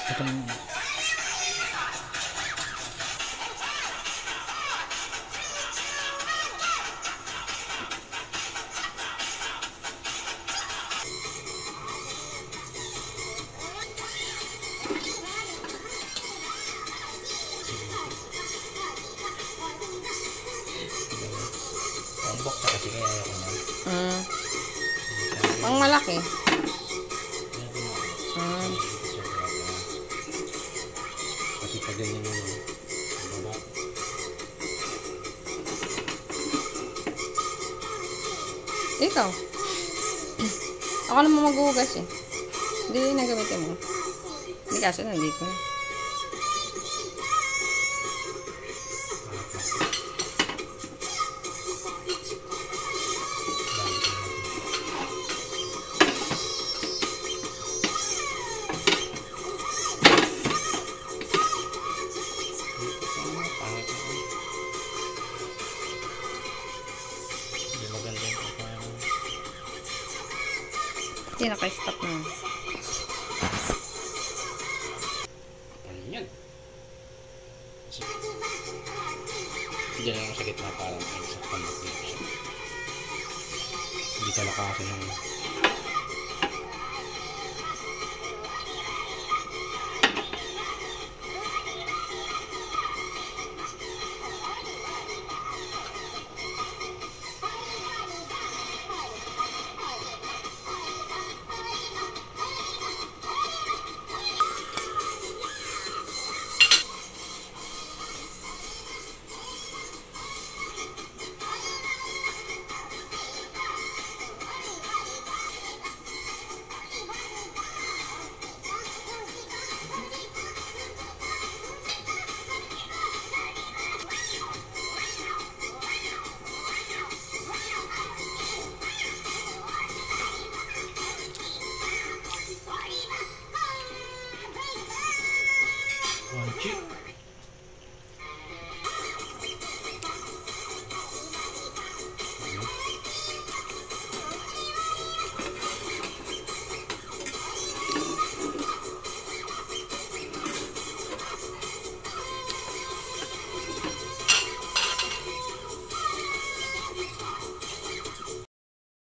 Itong bok sa kasi kaya ako na. Pang malaki. Kasi pag ganyan yun, baba. Ikaw. Ako naman maghuhugas eh. Hindi na gamitin mo. Hindi kasi nandito. Hindi naka-stop na. Ano yan? Diyan lang sa gitna parang sa kamot dito siya. Hindi kalakasan ng Crunchy.